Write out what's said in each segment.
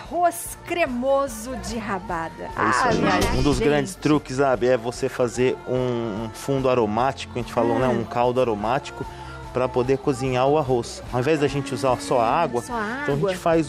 arroz cremoso de rabada. É isso aí. Um dos grandes truques, sabe, é você fazer um fundo aromático, a gente falou, né? Um caldo aromático para poder cozinhar o arroz. Ao invés da gente usar só a água, então a gente faz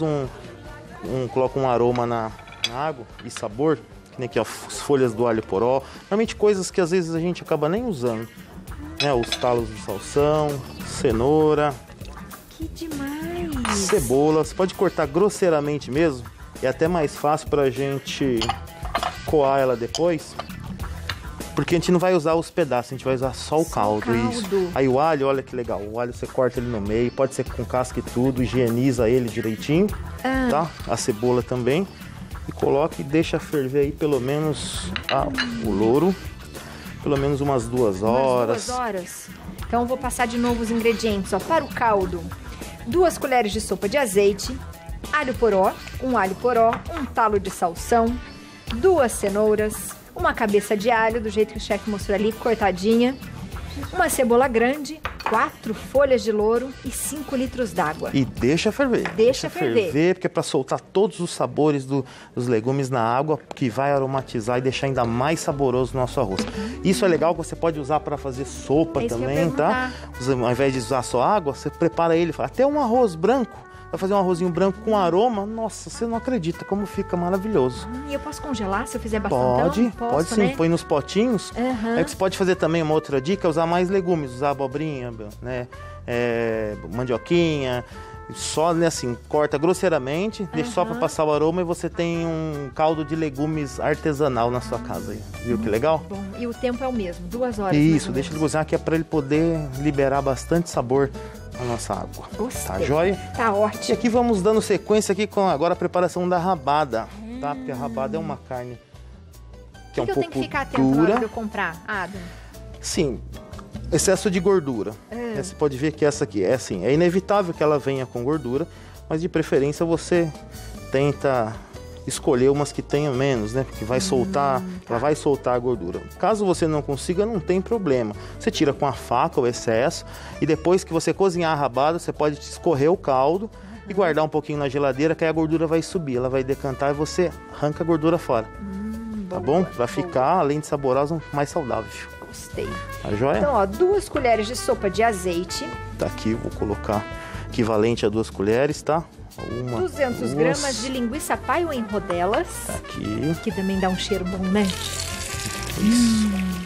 coloca um aroma na água e sabor, que nem aqui, ó, as folhas do alho poró. Realmente coisas que às vezes a gente acaba nem usando. Né? Os talos de salsão, cenoura. Que demais! Cebola, você pode cortar grosseiramente mesmo. É até mais fácil pra gente coar ela depois. Porque a gente não vai usar os pedaços, a gente vai usar só o caldo. Isso. Aí o alho, olha que legal. O alho você corta ele no meio, pode ser com casca e tudo, higieniza ele direitinho, tá? A cebola também. E coloca e deixa ferver aí pelo menos o louro. Pelo menos umas 2 horas. 2 horas? Então eu vou passar de novo os ingredientes, ó. Para o caldo, 2 colheres de sopa de azeite, alho poró, um alho poró, um talo de salsão, 2 cenouras, uma cabeça de alho, do jeito que o chefe mostrou ali, cortadinha, uma cebola grande, 4 folhas de louro e 5 litros d'água. E deixa ferver. Deixa ferver. Porque é para soltar todos os sabores dos legumes na água, que vai aromatizar e deixar ainda mais saboroso o nosso arroz. Isso é legal, que você pode usar para fazer sopa também, tá? Ao invés de usar só água, você prepara ele, até um arroz branco. Vai fazer um arrozinho branco com aroma, nossa, você não acredita como fica maravilhoso. E eu posso congelar se eu fizer bastante? Pode sim, põe nos potinhos. Aí você pode fazer também uma outra dica, usar mais legumes, usar abobrinha, né, mandioquinha, só, né, assim, corta grosseiramente, deixa só para passar o aroma e você tem um caldo de legumes artesanal na sua casa aí. Viu que legal? Bom, e o tempo é o mesmo, 2 horas. Isso, deixa ele cozinhar, que é para ele poder liberar bastante sabor a nossa água. Gostei. Tá joia? Tá ótimo. E aqui vamos dando sequência aqui com agora a preparação da rabada, tá? Porque a rabada é uma carne que é um pouco dura. O que eu tenho que ficar atento na hora de eu comprar, Adam? Sim, excesso de gordura. Você pode ver que essa aqui é assim, é inevitável que ela venha com gordura, mas de preferência você tenta escolher umas que tenham menos, né? Porque vai soltar, ela vai soltar a gordura. Caso você não consiga, não tem problema. Você tira com a faca o excesso e depois que você cozinhar a rabada, você pode escorrer o caldo e guardar um pouquinho na geladeira, que aí a gordura vai subir, ela vai decantar e você arranca a gordura fora. Tá bom? Pra ficar, além de saborosa, mais saudável. Gostei. Tá joia? Então, ó, 2 colheres de sopa de azeite. Tá aqui, vou colocar equivalente a 2 colheres, tá? 200 gramas de linguiça paio em rodelas. Tá aqui. Que também dá um cheiro bom, né? Isso.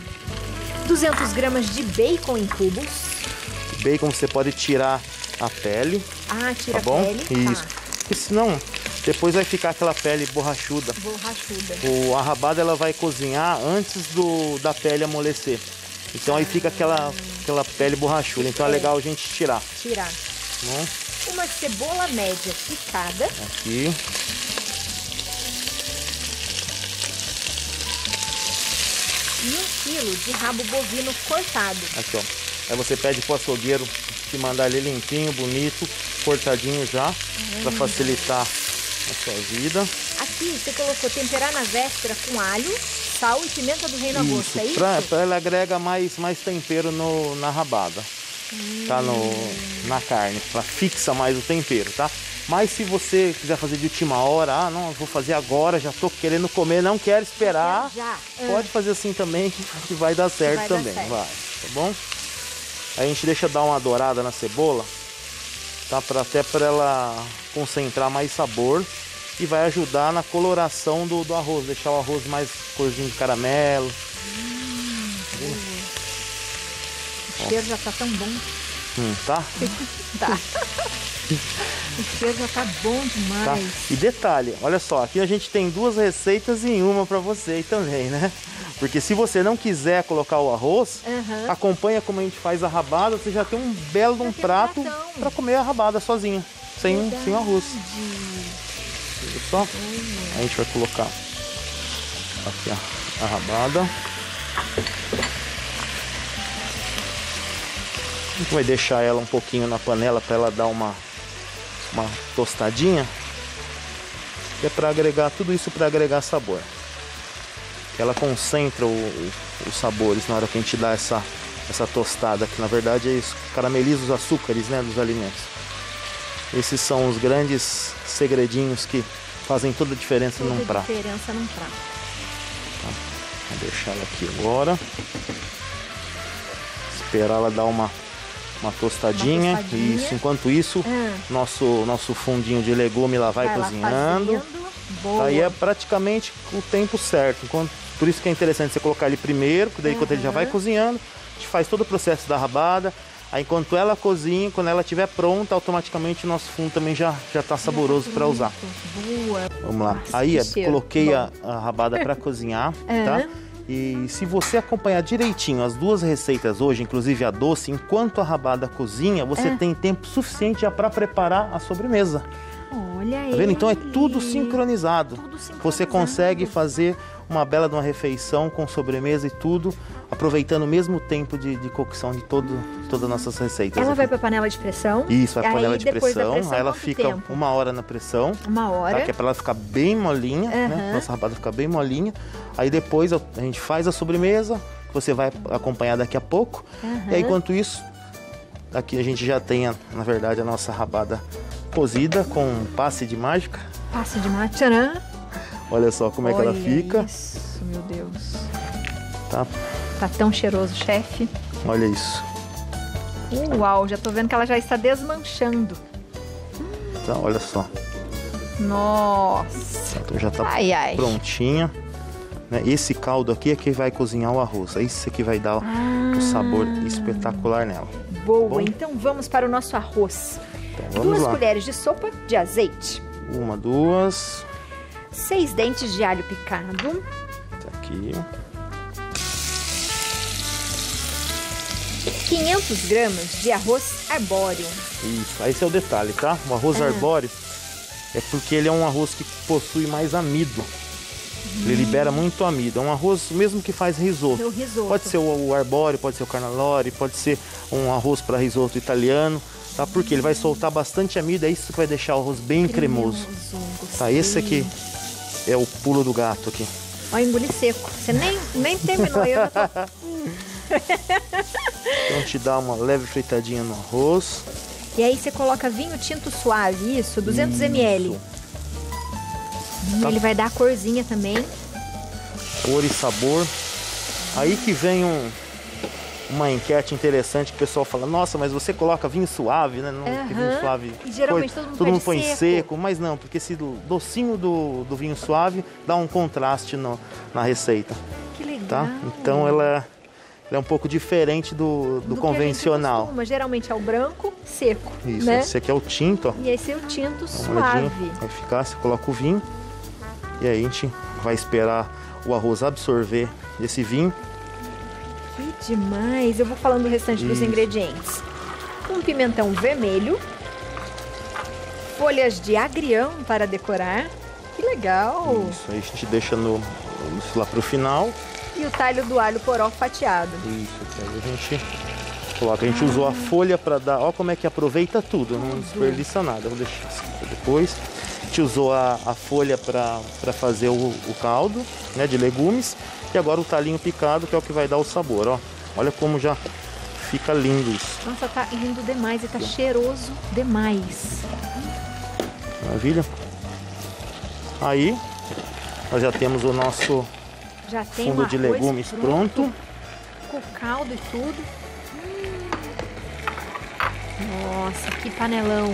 200 gramas de bacon em cubos. Bacon você pode tirar a pele. Tira tá bom? A pele. Isso. Porque senão, depois vai ficar aquela pele borrachuda. A rabada ela vai cozinhar antes da pele amolecer. Então aí fica aquela pele borrachuda. Então é legal a gente tirar. Bom? Uma cebola média picada. Aqui. E 1 quilo de rabo bovino cortado. Aqui, ó. Aí você pede pro açougueiro te mandar ele limpinho, bonito, cortadinho já, para facilitar a sua vida. Aqui você colocou temperar na véspera com alho, sal e pimenta do reino a gosto, é isso? Pra ela agrega mais tempero na rabada. Tá na carne, para fixa mais o tempero, tá? Mas se você quiser fazer de última hora, não, eu vou fazer agora, já tô querendo comer, não quero esperar, pode fazer assim também, que vai dar certo também, vai, tá bom? Aí a gente deixa dar uma dourada na cebola, tá? Até para ela concentrar mais sabor e vai ajudar na coloração do arroz, deixar o arroz mais corzinho de caramelo. O cheiro já tá tão bom. Tá? Tá. O cheiro já tá bom demais. Tá? E detalhe, olha só, aqui a gente tem 2 receitas em uma para você também, né? Porque se você não quiser colocar o arroz, acompanha como a gente faz a rabada, você já tem um belo prato para comer a rabada sozinha, sem o arroz. Olha só. A gente vai colocar aqui a rabada. A gente vai deixar ela um pouquinho na panela para ela dar uma tostadinha. Que é para agregar tudo isso, para agregar sabor. Ela concentra os sabores na hora que a gente dá essa tostada, que na verdade é isso, carameliza os açúcares, né, dos alimentos. Esses são os grandes segredinhos que fazem toda a diferença num prato. Toda a diferença num prato. Tá. Vou deixar ela aqui agora. Esperar ela dar uma tostadinha. Isso. Enquanto isso, nosso fundinho de legume lá vai cozinhando. Aí é praticamente o tempo certo. Por isso que é interessante você colocar ele primeiro, porque daí enquanto ele já vai cozinhando, a gente faz todo o processo da rabada. Aí enquanto ela cozinha, quando ela estiver pronta, automaticamente o nosso fundo também já está saboroso para usar. Boa. Vamos lá. Nossa, aí coloquei a rabada para cozinhar, tá? E se você acompanhar direitinho as duas receitas hoje, inclusive a doce, enquanto a rabada cozinha, você tem tempo suficiente já para preparar a sobremesa. Olha aí. Tá vendo? Então é tudo sincronizado. Você consegue fazer uma bela de uma refeição com sobremesa e tudo, aproveitando o mesmo tempo de cocção de todas as nossas receitas. Ela aqui. vai para panela de pressão? Isso, vai para panela de pressão. Aí ela fica tempo? 1 hora na pressão. 1 hora. Tá? Que é para ela ficar bem molinha, né? Nossa rabada ficar bem molinha. Aí depois a gente faz a sobremesa, que você vai acompanhar daqui a pouco. E aí, enquanto isso, aqui a gente já tem, na verdade, a nossa rabada cozida com passe de mágica. Passe de mágica, tcharam! Olha só como é que ela fica. Isso, meu Deus. Tá tão cheiroso, chefe. Olha isso. Uau, já tô vendo que ela já está desmanchando. Tá, olha só. Nossa. Então já tá prontinha. Esse caldo aqui é que vai cozinhar o arroz. É isso que vai dar o sabor espetacular nela. Boa, então vamos para o nosso arroz. Então, vamos 2 colheres de sopa de azeite. 1, 2. 6 dentes de alho picado. Tá aqui. 500 gramas de arroz arbóreo. Isso, esse é o detalhe, tá? O arroz arbóreo é porque ele é um arroz que possui mais amido. Ele libera muito amido. É um arroz mesmo que faz risoto. Pode ser o arbóreo, pode ser o carnalore, pode ser um arroz para risoto italiano. Tá? Porque ele vai soltar bastante amido, é isso que vai deixar o arroz bem cremoso. Tá, esse aqui é o pulo do gato aqui. Ó, engoli seco. Você nem terminou, eu já tô... Então te dá uma leve fritadinha no arroz. E aí você coloca vinho tinto suave, isso, 200 ml. Tá. Ele vai dar a corzinha também. Cor e sabor. Aí que vem uma enquete interessante que o pessoal fala: nossa, mas você coloca vinho suave, né? Não, vinho suave. E geralmente todo mundo põe seco, mas não, porque esse docinho do vinho suave dá um contraste na receita. Que legal. Tá? Então ela é um pouco diferente do convencional. Geralmente é o branco seco. Isso, né? Esse aqui é o tinto, ó. E esse é o tinto suave. Vai ficar, você coloca o vinho e aí a gente vai esperar o arroz absorver esse vinho. Que demais! Eu vou falando o restante dos ingredientes. Um pimentão vermelho, folhas de agrião para decorar. Que legal! Isso, aí a gente deixa isso lá pro final. E o talho do alho poró fatiado. Isso, aí a gente coloca. A gente usou a folha para dar... Ó como é que aproveita tudo, não desperdiça nada. Vou deixar assim pra depois. A gente usou a folha para fazer o caldo, né, de legumes. E agora o talinho picado, que é o que vai dar o sabor, ó. Olha como já fica lindo isso. Nossa, tá lindo demais e tá cheiroso demais. Maravilha. Aí, nós já temos o nosso fundo de legumes pronto. Com caldo e tudo. Nossa, que panelão.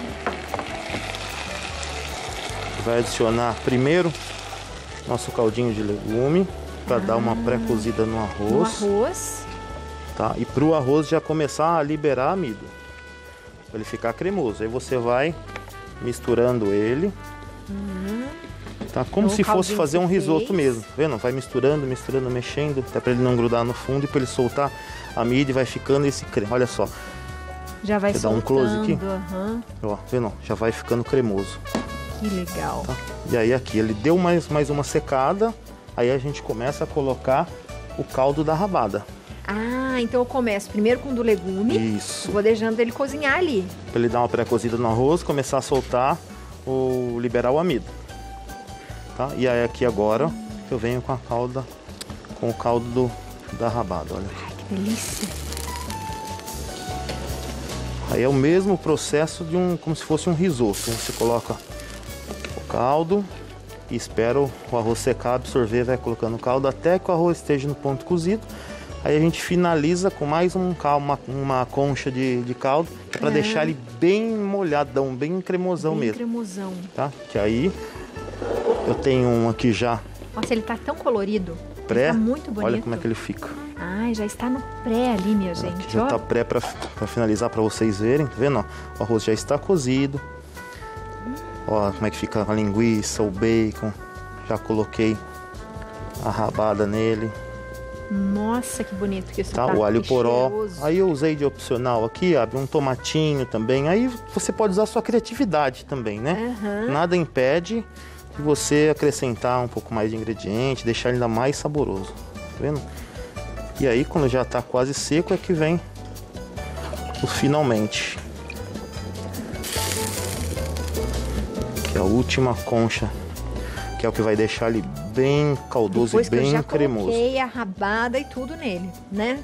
Vai adicionar primeiro nosso caldinho de legume para dar uma pré-cozida no arroz. Tá? E para o arroz já começar a liberar amido, para ele ficar cremoso. Aí você vai misturando ele. Tá? Como se fosse fazer um risoto mesmo. Tá vendo? Vai misturando, mexendo, até para ele não grudar no fundo e para ele soltar amido e vai ficando esse creme. Olha só. Já vai soltando. Dá um close aqui. Ó, vendo? Já vai ficando cremoso. Que legal. Tá? E aí aqui ele deu mais uma secada. Aí a gente começa a colocar o caldo da rabada. Ah, então eu começo primeiro com o do legume. Isso. Vou deixando ele cozinhar ali. Para ele dar uma pré-cozida no arroz, começar a soltar, liberar o amido. Tá? E aí aqui agora eu venho com o caldo da rabada, olha. Ai, que delícia. Aí é o mesmo processo como se fosse um risoto. Você coloca o caldo e espero o arroz secar, absorver, vai colocando caldo até que o arroz esteja no ponto cozido. Aí a gente finaliza com mais uma concha de caldo, para deixar ele bem molhadão, bem cremosão mesmo. Cremosão. Tá? Que aí eu tenho um aqui já. Nossa, ele tá tão colorido. Pré. Ele tá muito bonito. Olha como é que ele fica. Ai, já está no pré ali, minha gente. Aqui já tá pré para finalizar para vocês verem. Tá vendo? Ó, o arroz já está cozido. Ó, como é que fica a linguiça, o bacon. Já coloquei a rabada nele. Nossa, que bonito que isso tá. O alho poró. Aí eu usei de opcional aqui, abre um tomatinho também. Aí você pode usar a sua criatividade também, né? Nada impede de você acrescentar um pouco mais de ingrediente, deixar ele ainda mais saboroso. Tá vendo? E aí, quando já tá quase seco, é que vem o finalmente. Que é a última concha, que é o que vai deixar ele bem caldoso e bem cremoso. Depois que eu já coloquei a rabada e tudo nele, né?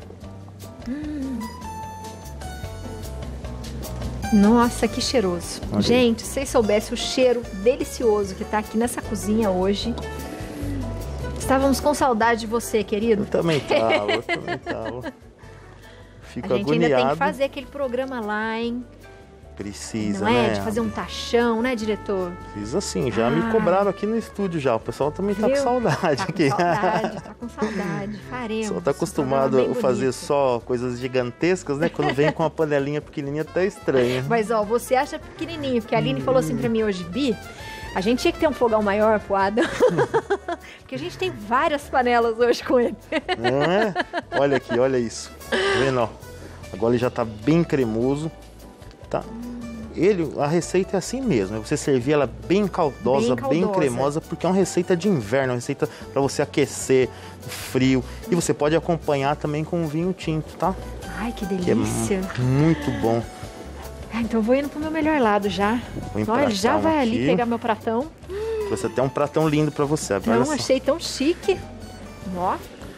Nossa, que cheiroso. Olha. Gente, se vocês soubessem o cheiro delicioso que tá aqui nessa cozinha hoje. Estávamos com saudade de você, querido. Eu também tava. Fico agoniado. A gente ainda tem que fazer aquele programa lá, hein? Precisa, não é? né? De fazer um tachão, né, diretor? Precisa sim, já me cobraram aqui no estúdio já. O pessoal também tá com saudade aqui. Tá com saudade. Faremos. O pessoal tá acostumado a fazer só coisas gigantescas, né? Quando vem com uma panelinha pequenininha, tá estranho. Mas, ó, você acha pequenininho, porque a Aline falou assim pra mim hoje, Bi, a gente tinha que ter um fogão maior pro Adam. Porque a gente tem várias panelas hoje com ele. Não é? Olha aqui, olha isso. Tá vendo, ó? Agora ele já tá bem cremoso. Tá. A receita é assim mesmo, é você servir ela bem caldosa, bem cremosa, porque é uma receita de inverno, uma receita para você aquecer o frio. E você pode acompanhar também com um vinho tinto, tá? Ai, que delícia! Que é muito bom. Então eu vou indo pro meu melhor lado já. Olha, já vai ali pegar meu pratão. Trouxe até um pratão lindo para você. Não, achei tão chique. Ó.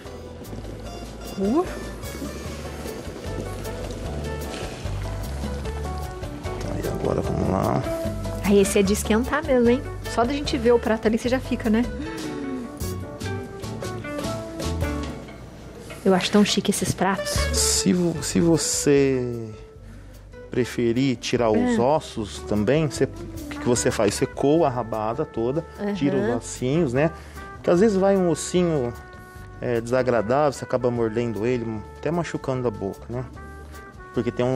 Agora vamos lá. Aí esse é de esquentar mesmo, hein? Só da gente ver o prato ali, você já fica, né? Eu acho tão chique esses pratos. Se você preferir tirar os ossos também, o que você faz? Você coa a rabada toda, tira os ossinhos, né? Porque às vezes vai um ossinho desagradável, você acaba mordendo ele, até machucando a boca, né? Porque tem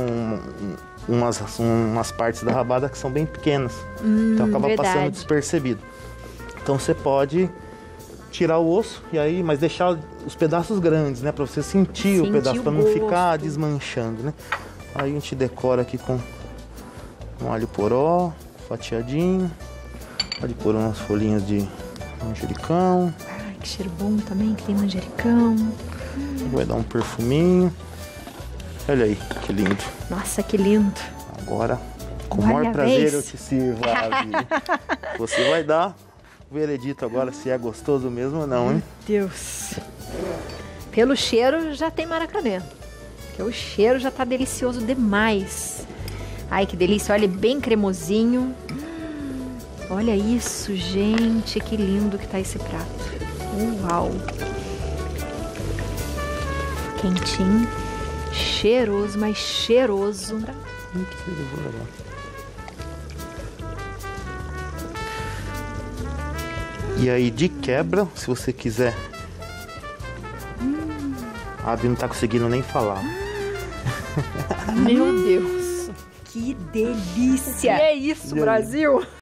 umas partes da rabada que são bem pequenas. Então acaba passando despercebido. Então você pode tirar o osso, mas deixar os pedaços grandes, né? Pra você sentir o pedaço, pra não ficar desmanchando, né? Aí a gente decora aqui com um alho poró, fatiadinho. Pode pôr umas folhinhas de manjericão. Ai, que cheiro bom também, que tem manjericão. Vai dar um perfuminho. Olha aí, que lindo. Nossa, que lindo. Agora, com o maior prazer eu te sirvo, Avi. Você vai dar o veredito agora se é gostoso mesmo ou não, hein? Meu Deus. Pelo cheiro já tem Maracanã. Porque o cheiro já tá delicioso demais. Ai, que delícia. Olha, bem cremosinho. Olha isso, gente. Que lindo que tá esse prato. Uau. Quentinho. Cheiroso, mas cheiroso. E aí, de quebra, se você quiser... A Abi não tá conseguindo nem falar. Meu Deus, que delícia! E é isso, Brasil!